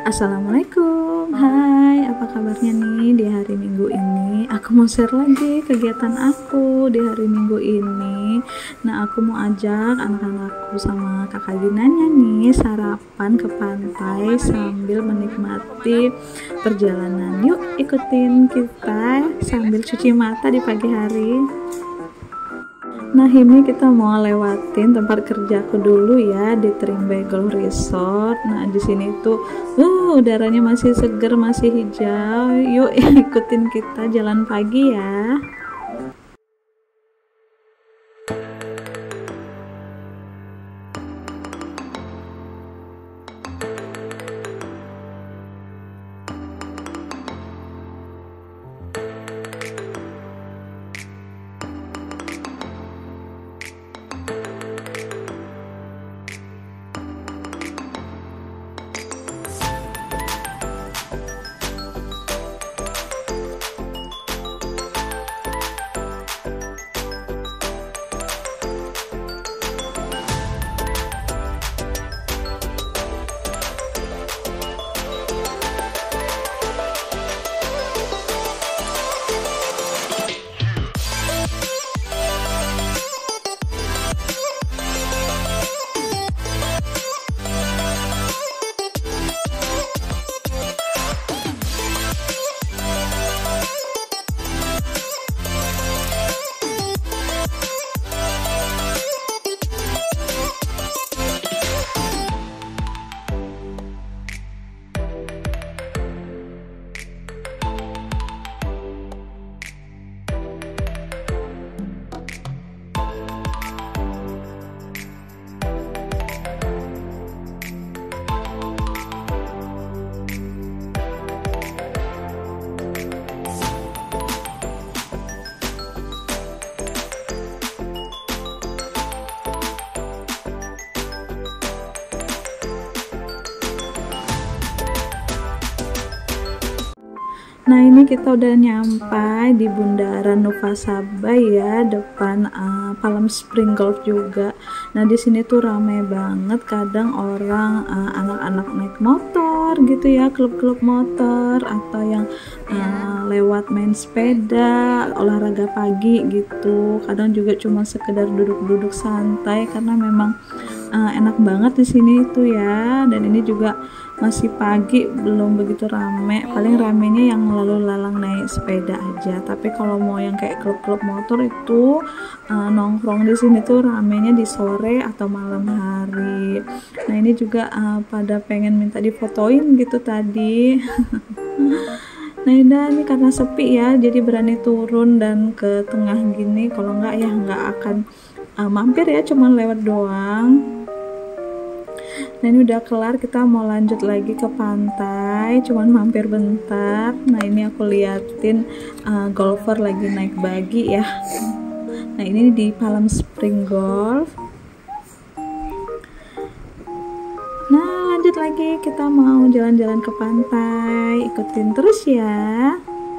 Assalamualaikum, hai, apa kabarnya nih di hari Minggu ini? Aku mau share lagi kegiatan aku di hari Minggu ini. Nah, aku mau ajak anak-anakku sama kakak Ginanya nih sarapan ke pantai sambil menikmati perjalanan. Yuk, ikutin kita sambil cuci mata di pagi hari. Nah, ini kita mau lewatin tempat kerjaku dulu ya di Trimbegol Resort. Nah, di sini tuh udaranya masih seger, masih hijau. Yuk ikutin kita jalan pagi ya. Nah, ini kita udah nyampai di Bundaran Nufasaba ya, depan Palm Spring Golf juga. Nah, di sini tuh rame banget, kadang orang anak-anak naik motor gitu ya, klub-klub motor atau yang lewat main sepeda, olahraga pagi gitu. Kadang juga cuma sekedar duduk-duduk santai karena memang enak banget di sini itu ya. Dan ini juga masih pagi, belum begitu rame, paling ramenya yang lalu lalang naik sepeda aja. Tapi kalau mau yang kayak klub-klub motor itu nongkrong di sini tuh ramenya di sore atau malam hari. Nah, ini juga pada pengen minta difotoin gitu tadi. Nah, ini karena sepi ya, jadi berani turun dan ke tengah gini. Kalau enggak ya nggak akan mampir ya, cuman lewat doang. Nah, ini udah kelar, kita mau lanjut lagi ke pantai, cuman mampir bentar. Nah, ini aku liatin golfer lagi naik buggy ya. Nah, ini di Palm Spring Golf. Nah, lanjut lagi, kita mau jalan-jalan ke pantai, ikutin terus ya.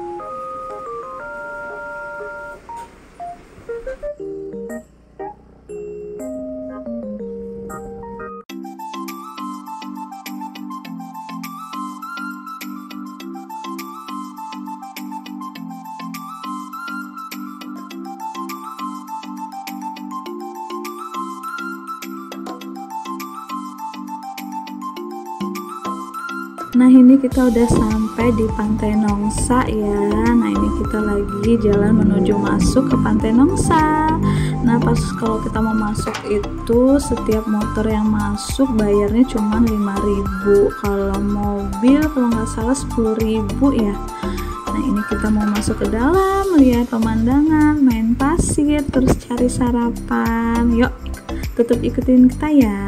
Nah, ini kita udah sampai di Pantai Nongsa ya. Nah, ini kita lagi jalan menuju masuk ke Pantai Nongsa. Nah, pas kalau kita mau masuk itu setiap motor yang masuk bayarnya cuma 5.000. Kalau mobil kalau nggak salah 10.000 ya. Nah, ini kita mau masuk ke dalam, lihat pemandangan, main pasir, terus cari sarapan. Yuk, tetap ikutin kita ya.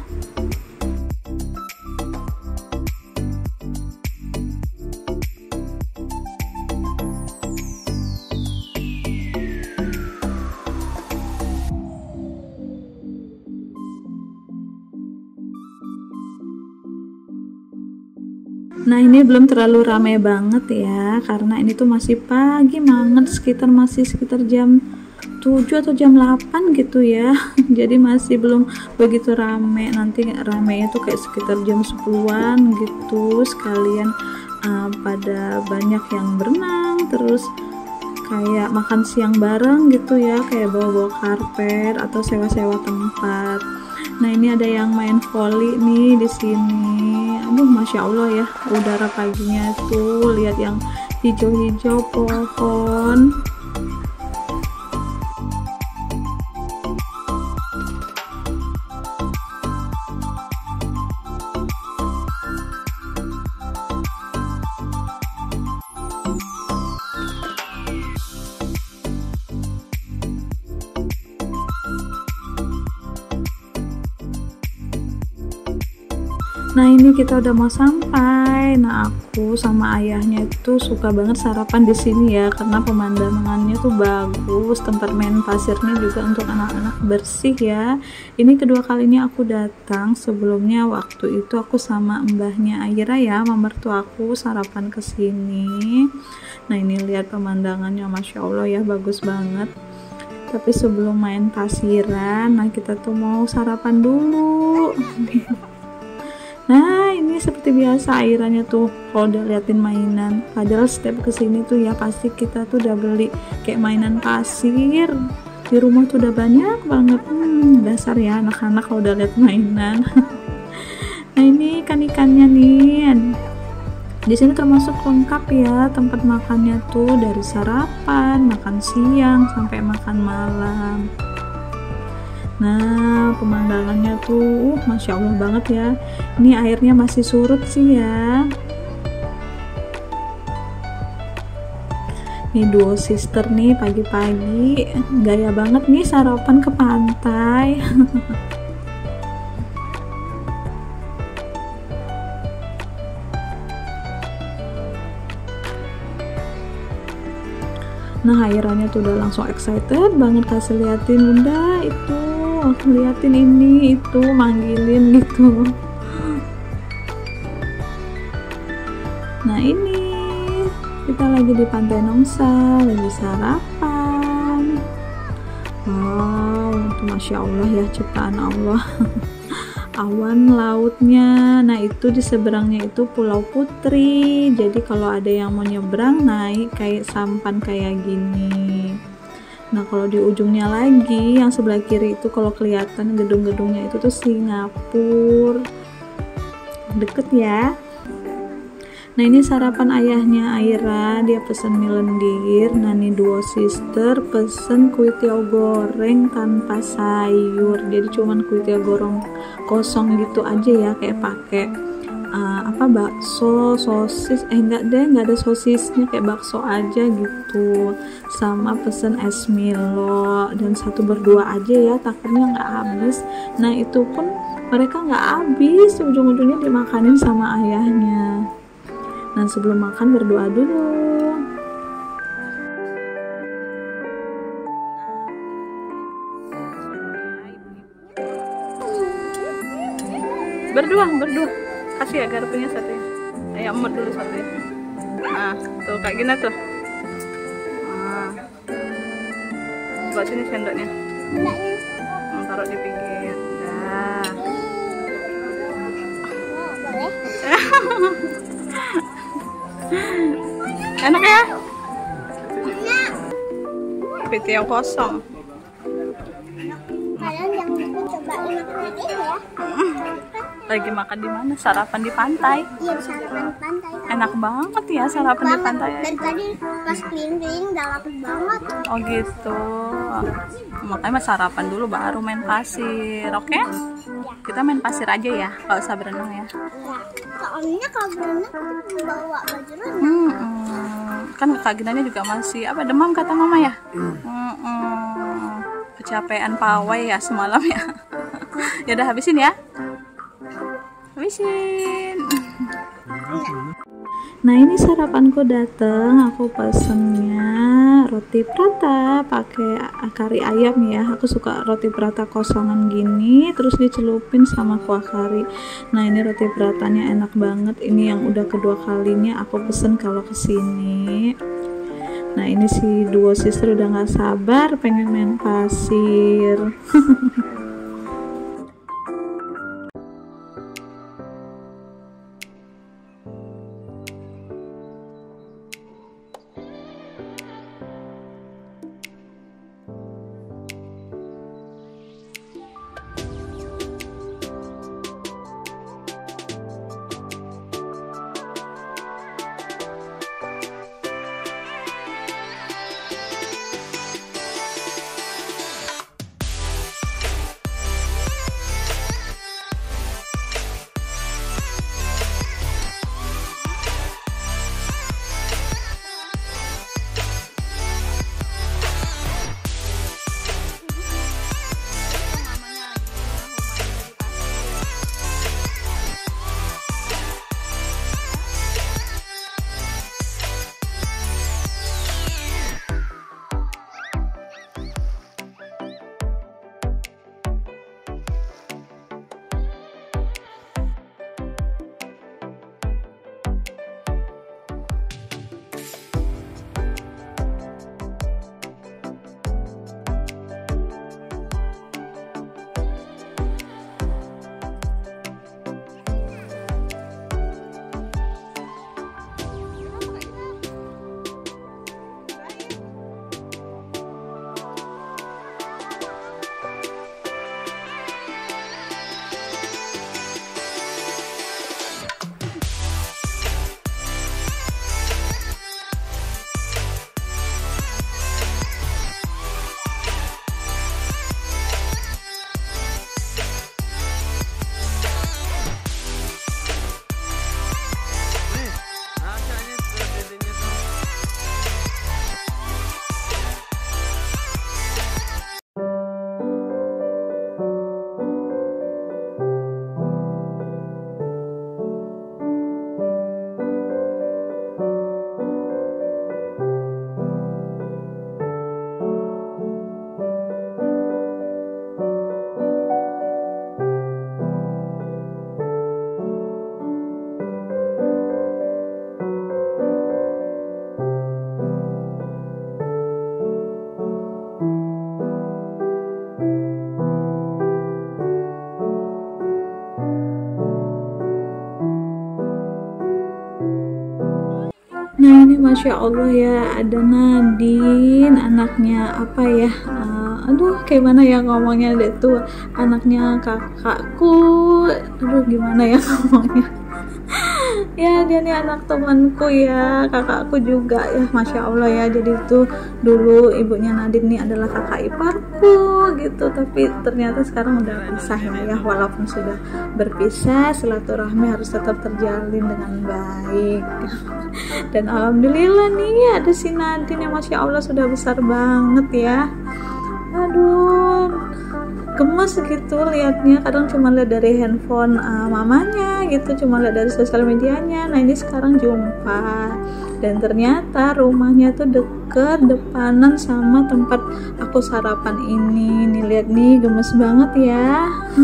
Nah, ini belum terlalu ramai banget ya, karena ini tuh masih pagi banget, sekitar jam 7 atau jam 8 gitu ya. Jadi masih belum begitu rame, nanti ramenya tuh kayak sekitar jam 10-an gitu, sekalian pada banyak yang berenang, terus kayak makan siang bareng gitu ya, kayak bawa-bawa karpet atau sewa-sewa tempat. Nah ini ada yang main volley nih di sini. Aduh, masya Allah ya, udara paginya tuh, lihat yang hijau-hijau pohon. Nah ini kita udah mau sampai. Nah aku sama ayahnya itu suka banget sarapan di sini ya, karena pemandangannya tuh bagus, tempat main pasirnya juga untuk anak-anak bersih ya. Ini kedua kalinya aku datang, sebelumnya waktu itu aku sama mbahnya Aira ya, mertua aku sarapan ke sini. Nah ini lihat pemandangannya, masya Allah ya, bagus banget. Tapi sebelum main pasiran, nah kita tuh mau sarapan dulu. Nah ini seperti biasa Airanya tuh kalau udah liatin mainan, padahal setiap kesini tuh ya pasti kita tuh udah beli kayak mainan pasir. Di rumah tuh udah banyak banget. Dasar ya anak-anak kalau udah liat mainan. Nah ini ikan-ikannya nih, di sini termasuk lengkap ya, tempat makannya tuh dari sarapan, makan siang sampai makan malam. Nah pemandangannya tuh masya Allah banget ya. Ini airnya masih surut sih ya. Nih duo sister nih pagi-pagi gaya banget nih sarapan ke pantai. Nah Airanya tuh udah langsung excited banget, kasih liatin bunda itu, liatin ini itu, manggilin gitu. Nah ini kita lagi di Pantai Nongsa, lagi sarapan. Wow, itu masya Allah ya, ciptaan Allah. Awan lautnya. Nah itu di seberangnya itu Pulau Putri, jadi kalau ada yang mau nyebrang naik kayak sampan kayak gini. Nah kalau di ujungnya lagi yang sebelah kiri itu kalau kelihatan gedung-gedungnya itu tuh Singapura, deket ya. Nah ini sarapan ayahnya Aira, dia pesen mie lendir. Nah ini duo sister pesen kuitiau goreng tanpa sayur, jadi cuman kuitiau goreng kosong gitu aja ya, kayak pakai bakso, sosis, enggak ada sosisnya, kayak bakso aja gitu. Sama pesen es Milo dan satu berdua aja ya, takutnya nggak habis. Nah itu pun mereka nggak habis, ujung-ujungnya dimakanin sama ayahnya. Nah sebelum makan berdoa dulu. Berdua kasih ya garpunya satu ya. Ayo emut dulu satu ya. Nah tuh kayak gini tuh. Buat sini sendoknya. Taruh di pinggir. Nah. Enak ya? Piti yang kosong. Kalian jangan lupa cobain makanan ini ya. Lagi makan di mana? Sarapan di pantai. Iya, sarapan di pantai. Enak banget ya sarapan di pantai. Dari tadi pas keliling udah lapar banget. Oh gitu. Makanya sarapan dulu baru main pasir, oke? Okay? Kita main pasir aja ya, nggak usah berenang ya. Ya, soalnya kalau berenang kita bawa baju renang. Kan Kak Ginanya juga masih demam kata mama ya. Kecapean pawai ya semalam ya. Ya udah habisin ya. Habisin. Nah ini sarapanku dateng, aku pesennya roti prata pakai kari ayam ya. Aku suka roti prata kosongan gini, terus dicelupin sama kuah kari. Nah ini roti pratanya enak banget. Ini yang udah kedua kalinya aku pesen kalau kesini. Nah ini si duo sister udah nggak sabar pengen main pasir. Nah ini Masya Allah ya, ada Nadine, anaknya apa ya, aduh kayak mana ya ngomongnya deh tuh, anaknya kakakku, aduh gimana ya ngomongnya. Ya dia nih anak temanku ya, kakakku juga ya, Masya Allah ya. Jadi itu dulu ibunya Nadine nih adalah kakak iparku gitu, tapi ternyata sekarang udah pisah ya, walaupun sudah berpisah silaturahmi harus tetap terjalin dengan baik. Dan alhamdulillah nih ada si Nadine yang Masya Allah sudah besar banget ya. Aduh gemes gitu liatnya, kadang cuma lihat dari handphone mamanya gitu, cuma lihat dari sosial medianya. Nah ini sekarang jumpa, dan ternyata rumahnya tuh deket depanan sama tempat aku sarapan ini. Nih lihat nih, gemes banget ya.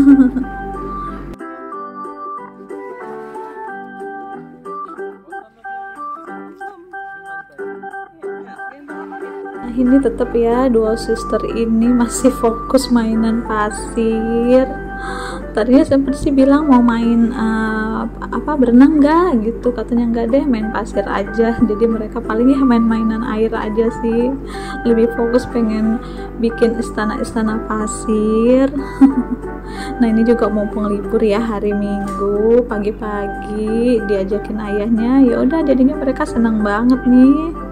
Nah ini tetap ya, dua sister ini masih fokus mainan pasir. Tadinya sempat sih bilang mau main berenang nggak gitu, katanya nggak deh, main pasir aja. Jadi mereka paling ya main-mainan air aja sih, lebih fokus pengen bikin istana-istana pasir. Nah ini juga mumpung libur ya, hari Minggu pagi-pagi diajakin ayahnya, ya udah jadinya mereka senang banget nih.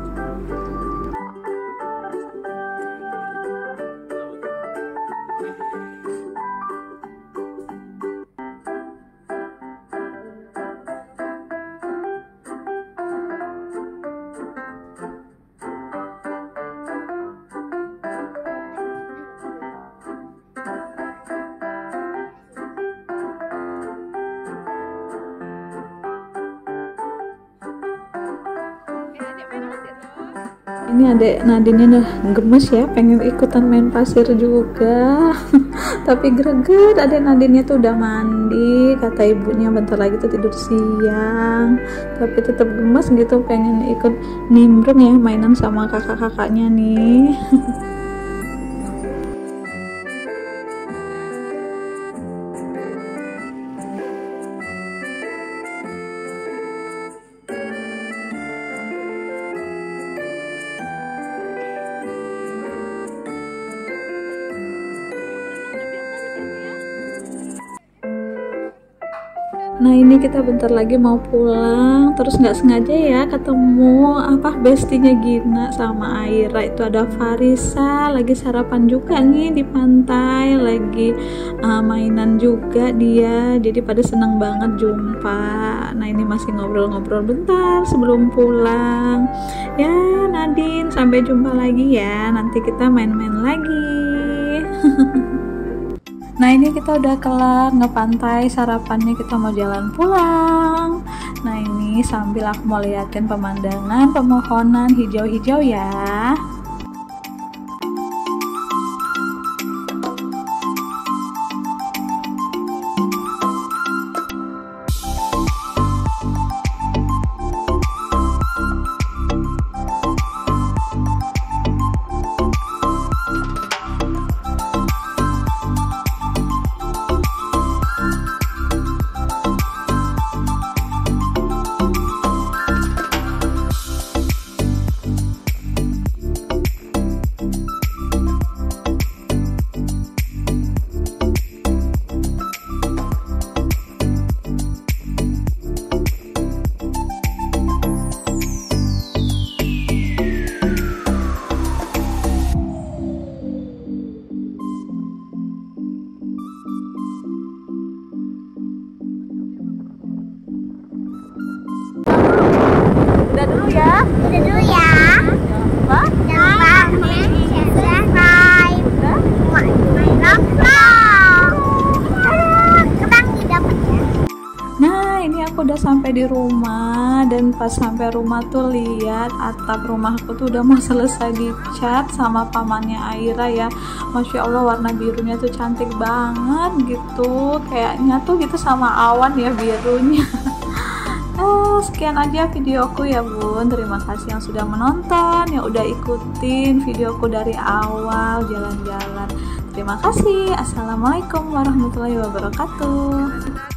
Ini adek Nadine udah gemes ya, pengen ikutan main pasir juga. Tapi greget, adek Nadine tuh udah mandi, kata ibunya bentar lagi tuh tidur siang. Tapi tetap gemes gitu, pengen ikut nimbrung ya, mainan sama kakak-kakaknya nih. Nah ini kita bentar lagi mau pulang, terus nggak sengaja ya ketemu bestinya Gina sama Aira. Itu ada Farisa lagi sarapan juga nih di pantai, lagi mainan juga dia, jadi pada seneng banget jumpa. Nah ini masih ngobrol-ngobrol bentar sebelum pulang ya. Nadine, sampai jumpa lagi ya, nanti kita main-main lagi. Nah ini kita udah kelar ngepantai sarapannya, kita mau jalan pulang. Nah ini sambil aku mau liatin pemandangan pemohonan hijau-hijau ya. Udah dulu ya. Jangan lupa subscribe. Kebang didapat ya. Nah ini aku udah sampai di rumah, dan pas sampai rumah tuh lihat atap rumahku tuh udah mau selesai dicat sama pamannya Aira ya. Masya Allah warna birunya tuh cantik banget gitu, kayaknya tuh gitu sama awan ya birunya. Sekian aja videoku ya bun, terima kasih yang sudah menonton, yang udah ikutin videoku dari awal jalan-jalan. Terima kasih. Assalamualaikum warahmatullahi wabarakatuh.